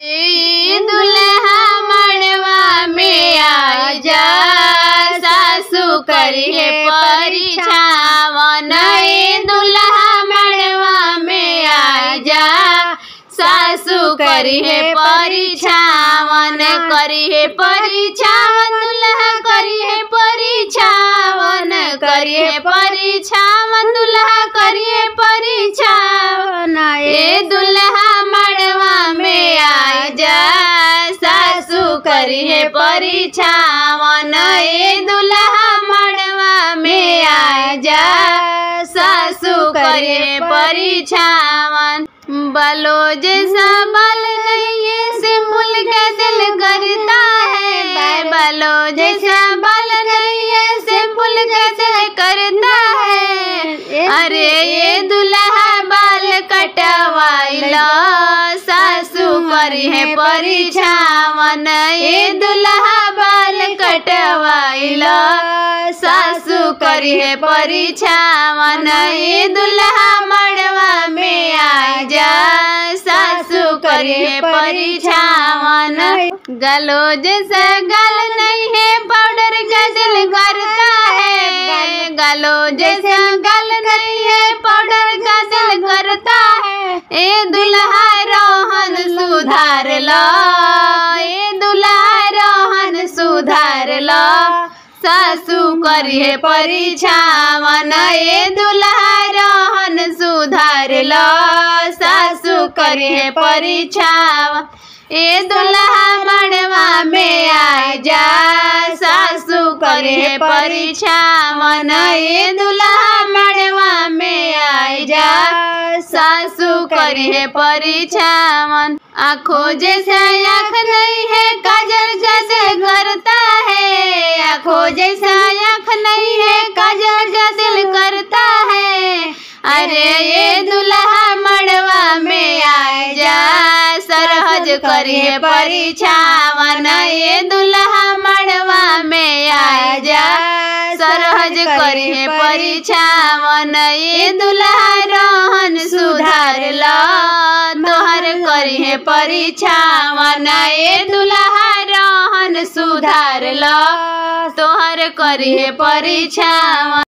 दुल्हा मड़वा में आ जा, सासू करिए परिछावन। दुल्हा मड़वा में आ जा, सासू करिए परिछावन। करिए परिछावन दुल्हा करिए परिछावन। करिए परिछावन दुल्हा करिए परिछावन। ए दुल्हा मड़वा में आ जा, सासू करिए परिछावन। ए दुल्हा मड़वा में आ जा, सासू करिए परिछावन। बालो जैसा बाल नहीं है सिंपल का दिल करता है। बालो जैसा बाल नहीं है सिंपल का दिल करता है। अरे ये दुल्हा बाल कटवाइला, सासू करिए परिछावन। ये दुल्हा बाल कटवाइला, सासू करिए परिछावन। ये दुल्हा मड़वा में आ जा, सासू करिए परिछावन। गलो जैसा गल नहीं है पाउडर का दिल करता है। गलो जैसा गल नहीं है पाउडर का दिल करता है। ए दुल्हा रोहन सुधार लो, ए दुल्हा रोहन सुधार लो, सासू करिए परिछावन। ए दुल्हा रोहन सुधार लो, सासू करिए परिछावन। ए दुल्हा मड़वा में आ जा, सासू करिए परिछावन। ए दुल्हा मड़वा में आ जा, सासू करिए परिछावन। आँखों जैसा आँख नहीं है काजल जैसे करता है। आँखों जैसा आँख नहीं है काजल जैसे करता है। अरे ये दुल्हा मड़वा में आ जा, सरहज करिए परिछावन। ये दुल्हा मड़वा में आ जा, सरहज करिए परिछावन। ये दुल्हा रोहन सुधार लो, तोहर करिए परिछावन। ये दुल्हा रोहन सुधार लो, तोहर करिए परिछावन।